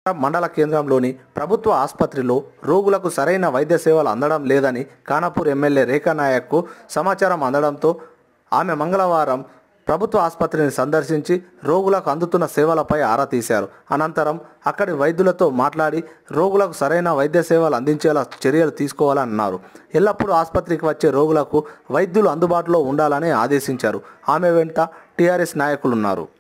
మండల కేంద్రంలోని ప్రభుత్వ ఆసుపత్రిలో రోగులకు సరైన వైద్య సేవలు అందడం లేదని ఖానాపూర్ ఎమ్మెల్యే రేఖా నాయక్కు సమాచారం అందడంతో ఆమె మంగళవారం ప్రభుత్వ ఆసుపత్రిని సందర్శించి రోగులకు అందుతున్న సేవలపై ఆరా తీశారు. అనంతరం అక్కడి వైద్యులతో మాట్లాడి రోగులకు సరైన వైద్య సేవలు అందించేలా చర్యలు తీసుకోవాలన్నారు. ఎల్లప్పుడూ ఆసుపత్రికి వచ్చే రోగులకు వైద్యులు అందుబాటులో ఉండాలని ఆదేశించారు. ఆమె వెంట టీఆర్ఎస్ నాయకులున్నారు.